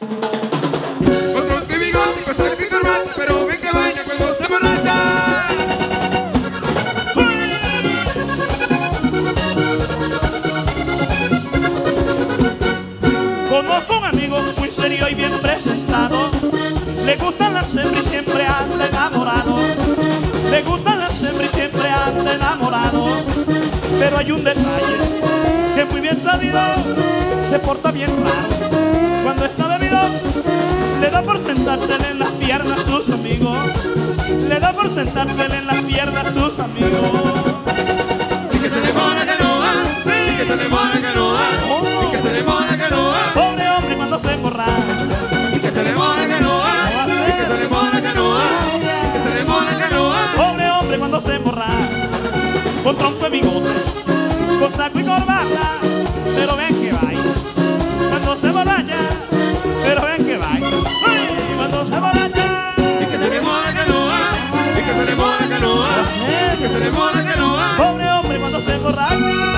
Con tronco y bigote, con saco y corbata, pero ven que baila cuando se emborracha. Conozco un amigo muy serio y bien presentado. Le gustan las hembras y siempre anda enamorado. Le gustan las hembras y siempre anda enamorado. Pero hay un detalle que muy bien sabido se porta bien raro. Cuando está bebido le da por sentársele en las piernas sus amigos. Le da por sentársele en las piernas sus amigos. Y que se le mora que no va, y que se le mora que no va, y que se le mora que no va. Pobre hombre cuando se emborracha. Y que se le mora que no va, y que se le mora que no va, y que se le mora que no va. Pobre hombre cuando se emborracha. Con tronco de bigote, con saco y corbata, pero ven que baila. Cuando se emborracha, pero ven que baila. ¡Ay! Cuando se emborracha. Y que se le mora que no va, y que se le mora que no va, y que se le mora que no va. Pobre hombre cuando se emborracha.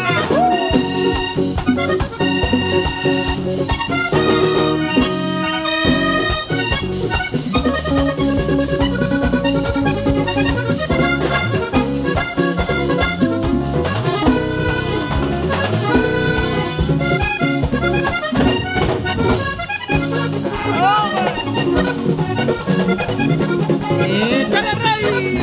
¡Échale, Rey!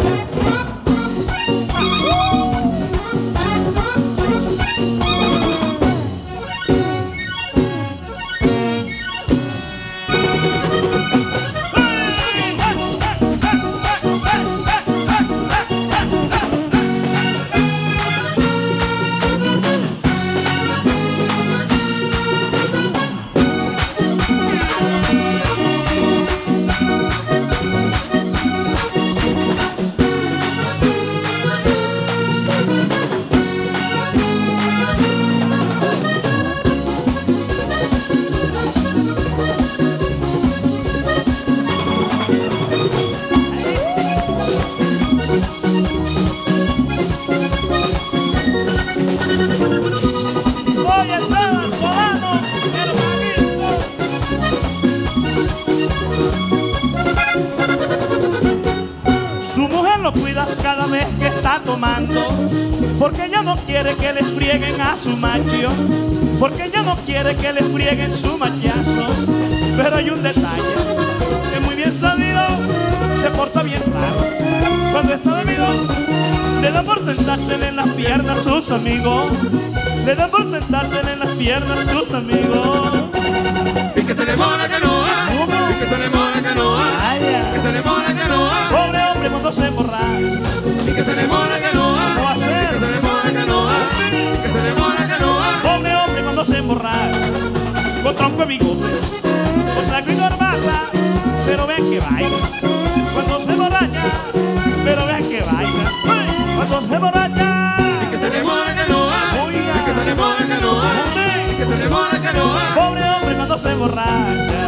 Oye, Esteban Solano, hermanito. Su mujer lo cuida cada vez que está tomando, porque ella no quiere que le frieguen a su macho, porque ella no quiere que le frieguen su machazo. Pero hay un detalle que muy bien sabido se porta bien raro. Cuando está bebido le da por sentársele en las piernas sus amigos. Le da por sentársele en las piernas sus amigos. Y que se le mora que no va, y que se le mora que no va, y que se le mora que no va. Pobre hombre cuando se emborracha. Y que se le mora que no va, No va a y ser. que se le mora que no va, y que se le mora que no va. Pobre hombre cuando se emborracha. Con tronco de bigote, con saco y corbata, pero ven que baila. Cuando se emborracha, pero ven que baila. ¡Ay! Cuando se emborracha. Y que se le mora que no va, y que se le mora que no va, y que se le mora que no va. Pobre hombre cuando se emborracha.